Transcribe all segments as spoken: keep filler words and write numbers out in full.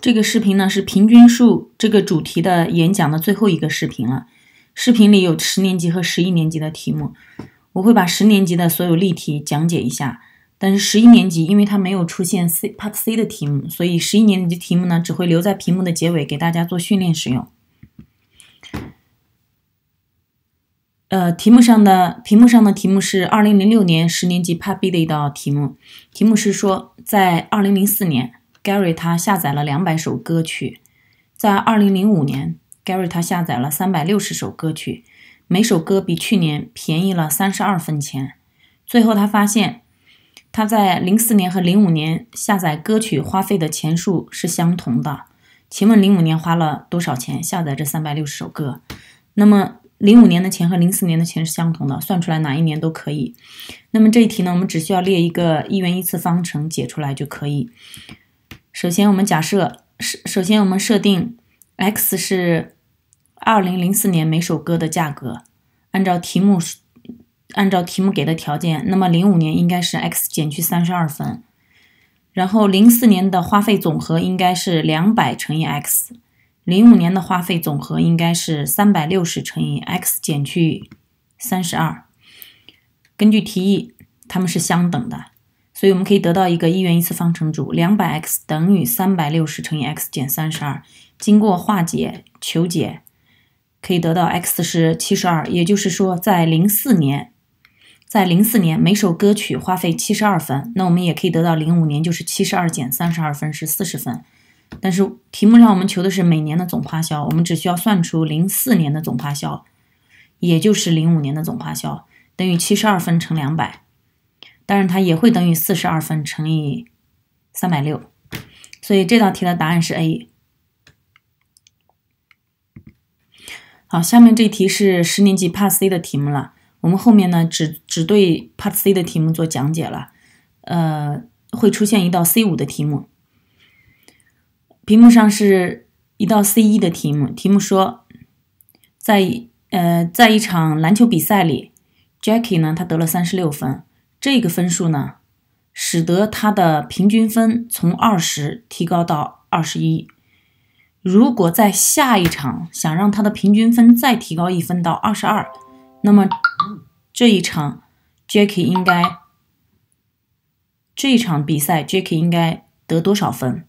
这个视频呢是平均数这个主题的演讲的最后一个视频了。视频里有十年级和十一年级的题目，我会把十年级的所有例题讲解一下，但是十一年级因为它没有出现 C Part C 的题目，所以十一年级题目呢只会留在屏幕的结尾给大家做训练使用。呃，题目上的屏幕上的题目是二零零六年十年级 Part B 的一道题目，题目是说在二零零四年 Gary 他下载了两百首歌曲，在二零零五年 Gary 他下载了三百六十首歌曲，每首歌比去年便宜了三十二分钱。最后他发现他在零四年和零五年下载歌曲花费的钱数是相同的。请问零五年花了多少钱下载这三百六十首歌？那么零五年的钱和零四年的钱是相同的，算出来哪一年都可以。那么这一题呢，我们只需要列一个一元一次方程解出来就可以。首先我们假设，首先我们设定 x 是二零零四年每首歌的价格，按照题目按照题目给的条件，那么零五年应该是 x 减去三十二分，然后零四年的花费总和应该是两百乘以 x，零五年的花费总和应该是三百六十乘以 x 减去三十二。根据题意，它们是相等的，所以我们可以得到一个一元一次方程组 两百 x 等于三百六十乘以 x 减三十二。经过化解求解，可以得到 x 是七十二，也就是说在零四年在零四年每首歌曲花费七十二分，那我们也可以得到零五年就是七十二减三十二分是四十分。但是题目让我们求的是每年的总花销，我们只需要算出零四年的总花销，也就是零五年的总花销，等于七十二分乘两百，当然它也会等于四十二分乘以三百六，所以这道题的答案是 A。 好，下面这题是十年级 Part C 的题目了，我们后面呢只只对 Part C 的题目做讲解了，呃，会出现一道 C 五 的题目。屏幕上是一道 C 一 的题目，题目说，在呃在一场篮球比赛里 ，Jackie 呢他得了三十六分，这个分数呢使得他的平均分从二十提高到二十一。如果在下一场想让他的平均分再提高一分到二十二，那么这一场 Jackie 应该这一场比赛 Jackie 应该得多少分？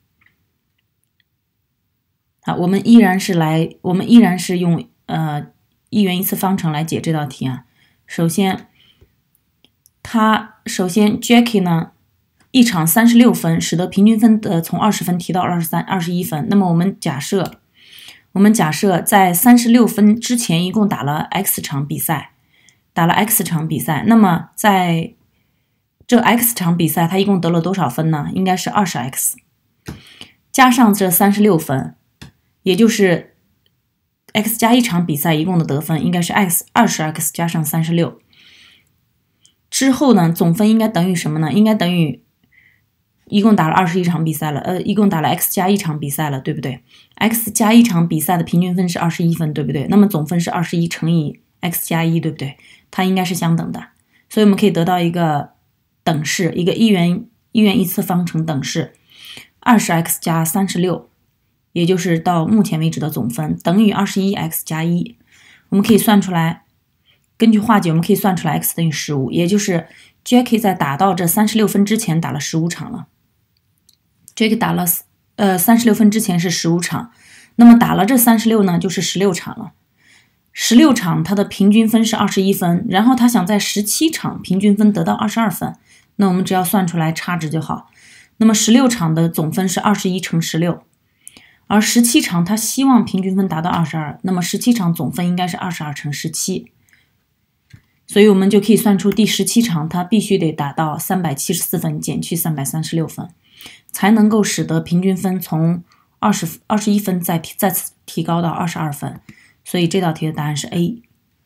好，我们依然是来，我们依然是用呃一元一次方程来解这道题啊。首先，他首先 Jackie 呢，一场三十六分，使得平均分的从二十分提到二十三、二十一分。那么我们假设，我们假设在三十六分之前一共打了 X 场比赛，打了 X 场比赛，那么在这 X 场比赛他一共得了多少分呢？应该是 二十 x 加上这三十六分。也就是 x 加一场比赛一共的得分应该是 x 二十 x 加上三十六，之后呢总分应该等于什么呢？应该等于一共打了二十一场比赛了，呃，一共打了 x 加一场比赛了，对不对？ x 加一场比赛的平均分是二十一分，对不对？那么总分是二十一乘以 x 加一，对不对？它应该是相等的，所以我们可以得到一个等式，一个一元一元一次方程等式 二十 x 加三十六，也就是到目前为止的总分等于 二十一 x 加一，我们可以算出来，根据化解我们可以算出来 x 等于十五，也就是 Jackie 在打到这三十六分之前打了十五场了。Jackie 打了呃三十六分之前是十五场，那么打了这三十六呢就是十六场了。十六场他的平均分是二十一分，然后他想在十七场平均分得到二十二分，那我们只要算出来差值就好。那么十六场的总分是二十一乘十六。而十七场他希望平均分达到二十二，那么十七场总分应该是二十二乘十七，所以我们就可以算出第十七场他必须得达到三百七十四分减去三百三十六分，才能够使得平均分从二十、二十一分再提再次提高到二十二分，所以这道题的答案是 A。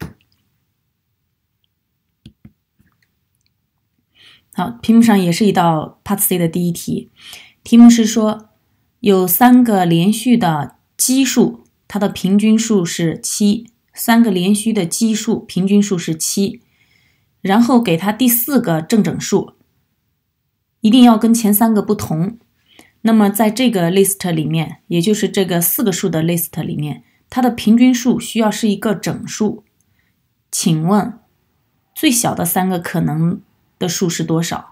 好，屏幕上也是一道 Part C 的第一题，题目是说有三个连续的奇数，它的平均数是七，三个连续的奇数平均数是七，然后给它第四个正整数，一定要跟前三个不同。 那么在这个 list 里面，也就是这个四个数的 list 里面，它的平均数需要是一个整数。请问最小的三个可能的数是多少？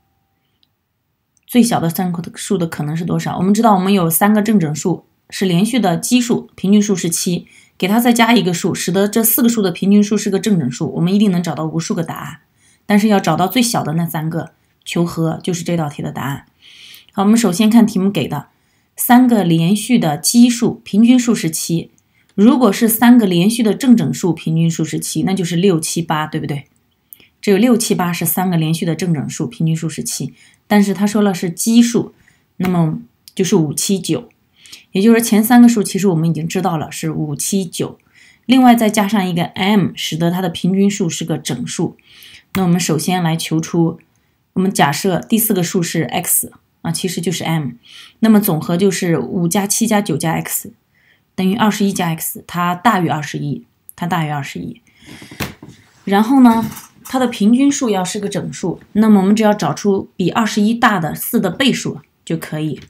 最小的三个数的可能是多少？我们知道我们有三个正整数是连续的奇数，平均数是七，给它再加一个数，使得这四个数的平均数是个正整数，我们一定能找到无数个答案。但是要找到最小的那三个，求和就是这道题的答案。好，我们首先看题目给的三个连续的奇数，平均数是七。如果是三个连续的正整数，平均数是七，那就是六、七、八，对不对？只有六、七、八是三个连续的正整数，平均数是七。但是他说了是奇数，那么就是五、七、九。也就是前三个数其实我们已经知道了是五、七、九，另外再加上一个 m， 使得它的平均数是个整数。那我们首先来求出，我们假设第四个数是 x 啊，其实就是 m， 那么总和就是五加七加九加 x。等于二十一加 x， 它大于二十一，它大于二十一。然后呢，它的平均数要是个整数，那么我们只要找出比二十一大的四的倍数就可以。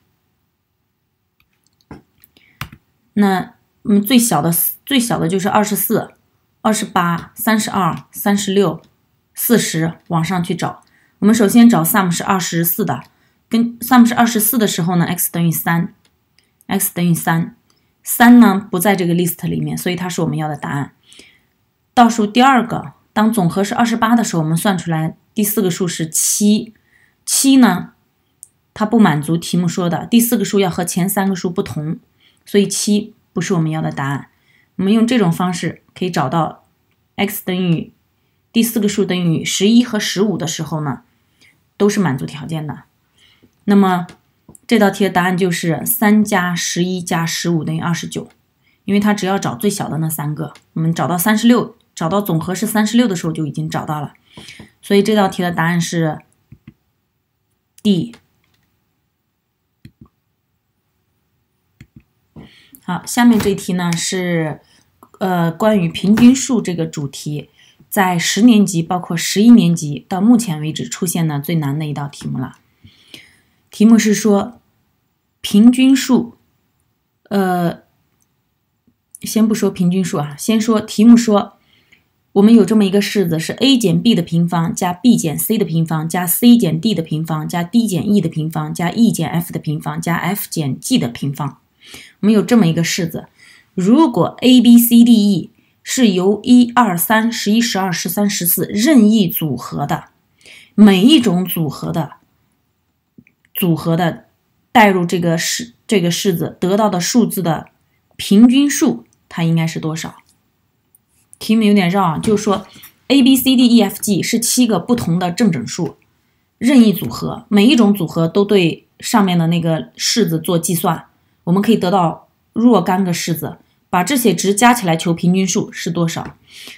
那我们最小的最小的就是二十四、二十八、三十二、三十六、四十，往上去找。我们首先找 sum 是二十四的，跟 sum 是二十四的时候呢 ，x 等于三 ，x 等于三。三呢不在这个 list 里面，所以它是我们要的答案。倒数第二个，当总和是二十八的时候，我们算出来第四个数是七。七呢，它不满足题目说的第四个数要和前三个数不同，所以七不是我们要的答案。我们用这种方式可以找到 x 等于第四个数等于十一和十五的时候呢，都是满足条件的。那么这道题的答案就是三加十一加十五等于二十九，因为它只要找最小的那三个，我们找到三十六，找到总和是三十六的时候就已经找到了，所以这道题的答案是 D。好，下面这题呢是呃关于平均数这个主题，在十年级包括十一年级到目前为止出现的最难的一道题目了。题目是说平均数，呃，先不说平均数啊，先说题目说，我们有这么一个式子是 a 减 b 的平方加 b 减 c 的平方加 c 减 d 的平方加 d 减 e 的平方加 e 减 f 的平方加 f 减 g 的平方。我们有这么一个式子，如果 a b c d e 是由一、二、三、十一、十二、十三、十四任意组合的，每一种组合的组合的带入这个式这个式子得到的数字的平均数，它应该是多少？题目有点绕啊，就是说 a b c d e f g 是七个不同的正整数，任意组合，每一种组合都对上面的那个式子做计算，我们可以得到若干个式子，把这些值加起来求平均数是多少？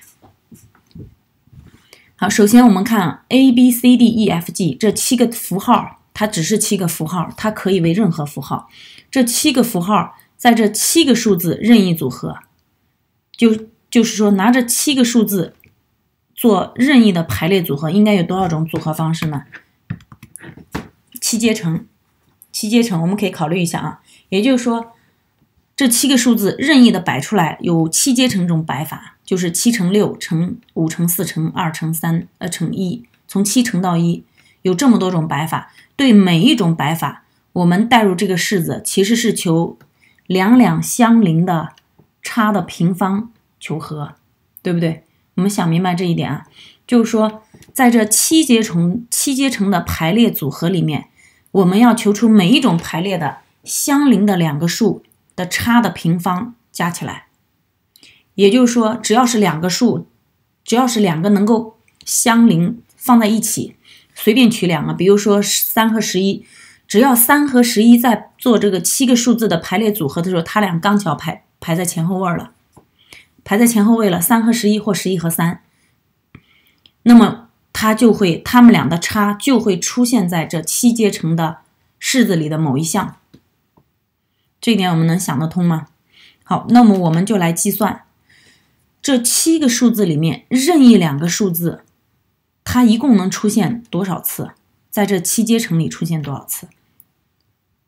好，首先我们看 a b c d e f g 这七个符号，它只是七个符号，它可以为任何符号。这七个符号在这七个数字任意组合，就就是说拿这七个数字做任意的排列组合，应该有多少种组合方式呢？七阶乘，七阶乘我们可以考虑一下啊，也就是说这七个数字任意的摆出来有七阶乘这种摆法，就是七乘六乘五乘四乘二乘三呃乘一，从七乘到一，有这么多种摆法。对每一种摆法，我们代入这个式子，其实是求两两相邻的差的平方求和，对不对？我们想明白这一点啊，就是说在这七阶乘七阶乘的排列组合里面，我们要求出每一种排列的相邻的两个数的差的平方加起来。也就是说，只要是两个数，只要是两个能够相邻放在一起，随便取两个，比如说三和十一，只要三和十一在做这个七个数字的排列组合的时候，它俩刚巧排排在前后位了，排在前后位了，三和十一或十一和三，那么它就会，它们俩的差就会出现在这七阶乘的式子里的某一项。这一点我们能想得通吗？好，那么我们就来计算这七个数字里面任意两个数字，它一共能出现多少次？在这七阶乘里出现多少次？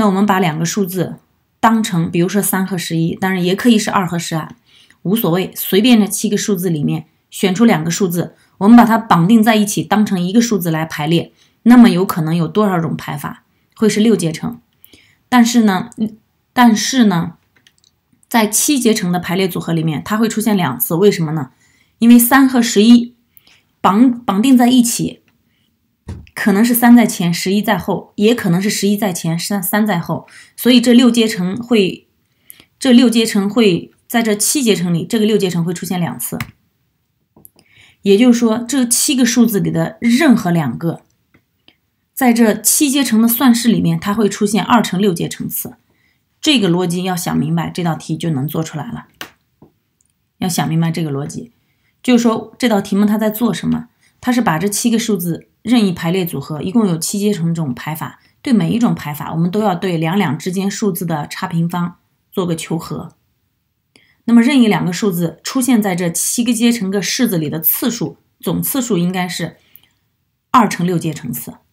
那我们把两个数字当成，比如说三和十一，当然也可以是二和十二，无所谓，随便这七个数字里面选出两个数字，我们把它绑定在一起，当成一个数字来排列，那么有可能有多少种排法？会是六阶乘。但是呢，但是呢，在七阶乘的排列组合里面，它会出现两次，为什么呢？因为三和十一绑绑定在一起，可能是三在前，十一在后，也可能是十一在前，三三在后，所以这六阶乘会，这六阶乘会在这七阶乘里，这个六阶乘会出现两次。也就是说，这七个数字里的任何两个，在这七阶乘的算式里面，它会出现二乘六阶乘次。这个逻辑要想明白，这道题就能做出来了。要想明白这个逻辑，就是说这道题目它在做什么？它是把这七个数字任意排列组合，一共有七阶乘这种排法，对每一种排法，我们都要对两两之间数字的差平方做个求和。那么任意两个数字出现在这七个阶乘个式子里的次数，总次数应该是二乘六阶乘次。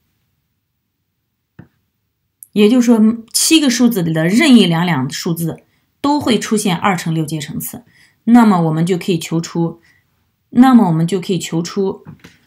也就是说，七个数字里的任意两两数字都会出现二乘六阶乘次。那么我们就可以求出，那么我们就可以求出，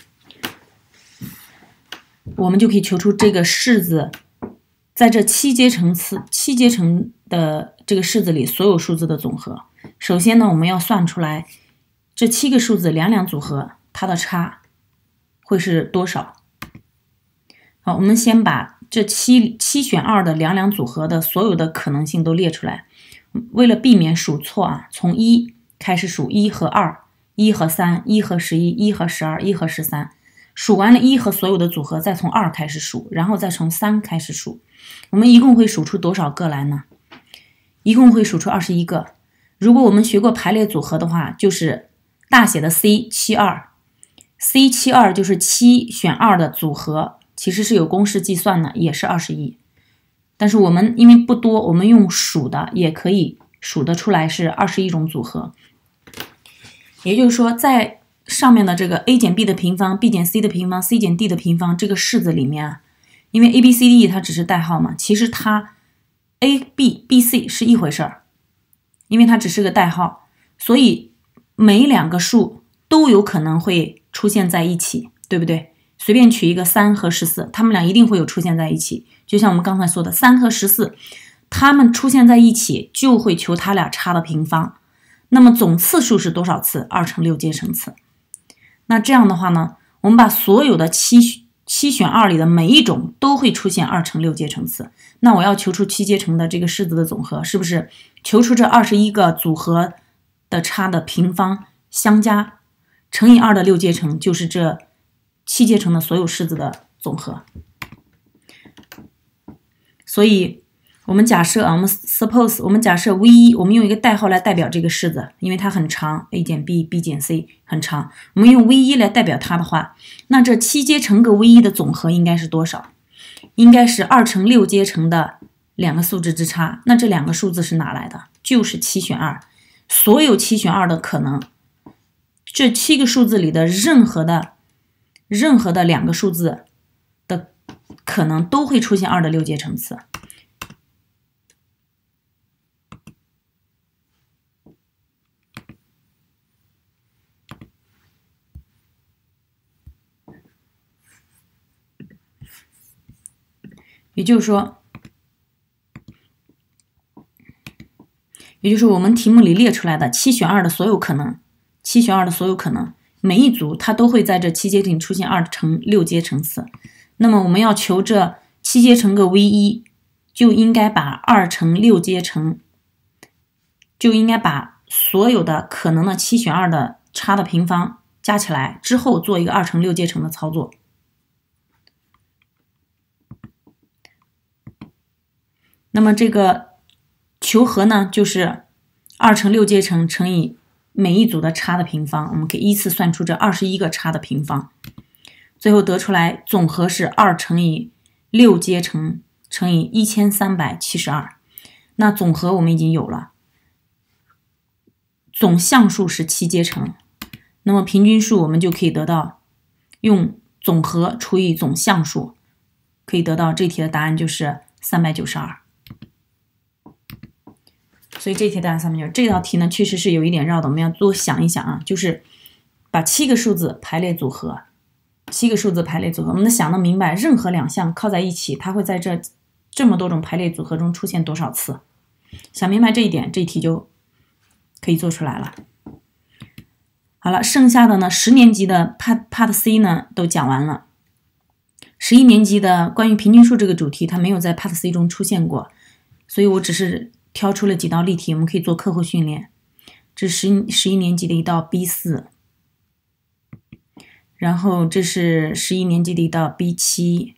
我们就可以求出这个式子在这七阶乘次、七阶乘的这个式子里所有数字的总和。首先呢，我们要算出来这七个数字两两组合它的差会是多少。好，我们先把这七七选二的两两组合的所有的可能性都列出来。为了避免数错啊，从一开始数一和二、一和三、一和十一、一和十二、一和十三，数完了一和所有的组合，再从二开始数，然后再从三开始数。我们一共会数出多少个来呢？一共会数出二十一个。如果我们学过排列组合的话，就是大写的 C 七二 ，C 七二就是七选二的组合，其实是有公式计算的，也是二十一。但是我们因为不多，我们用数的也可以数得出来是二十一种组合。也就是说，在上面的这个 a 减 b 的平方、b 减 c 的平方、c 减 d 的平方这个式子里面啊，因为 a b c d 它只是代号嘛，其实它 a b b c 是一回事儿，因为它只是个代号，所以每两个数都有可能会出现在一起，对不对？随便取一个三和十四，它们俩一定会有出现在一起。就像我们刚才说的，三和十四，它们出现在一起就会求它俩差的平方。那么总次数是多少次？二乘六阶乘次。那这样的话呢，我们把所有的七七选二里的每一种都会出现二乘六阶乘次。那我要求出七阶乘的这个式子的总和，是不是求出这二十一个组合的差的平方相加乘以二的六阶乘，就是这七阶乘的所有式子的总和。所以我们假设啊，我们 suppose 我们假设 v 一，我们用一个代号来代表这个式子，因为它很长 ，a 减 b，b 减 c 很长，我们用 v 一来代表它的话，那这七阶乘个 v 一的总和应该是多少？应该是二乘六阶乘的两个数值之差。那这两个数字是哪来的？就是七选二。所有七选二的可能，这七个数字里的任何的任何的两个数字的可能都会出现二的六阶乘次。也就是说，也就是我们题目里列出来的七选二的所有可能，七选二的所有可能，每一组它都会在这七阶乘出现二乘六阶乘次。那么我们要求这七阶乘个 v 一，就应该把二乘六阶乘，就应该把所有的可能的七选二的差的平方加起来之后，做一个二乘六阶乘的操作。那么这个求和呢，就是二乘六阶乘乘以每一组的差的平方，我们可以依次算出这二十一个差的平方，最后得出来总和是二乘以六阶乘乘以一千三百七十二。那总和我们已经有了，总项数是七阶乘，那么平均数我们就可以得到，用总和除以总项数，可以得到这题的答案就是三百九十二。 所以这题答案三分之二。这道题呢确实是有一点绕的，我们要多想一想啊，就是把七个数字排列组合，七个数字排列组合，我们得想得明白，任何两项靠在一起，它会在这这么多种排列组合中出现多少次？想明白这一点，这一题就可以做出来了。好了，剩下的呢，十年级的 Part Part C 呢都讲完了。十一年级的关于平均数这个主题，它没有在 Part C 中出现过，所以我只是挑出了几道例题，我们可以做课后训练。这是十一年级的一道 B 四，然后这是十一年级的一道 B 七，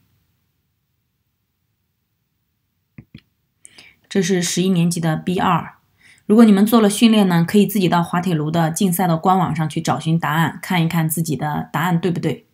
这是十一年级的 B 二。如果你们做了训练呢，可以自己到滑铁卢的竞赛的官网上去找寻答案，看一看自己的答案对不对。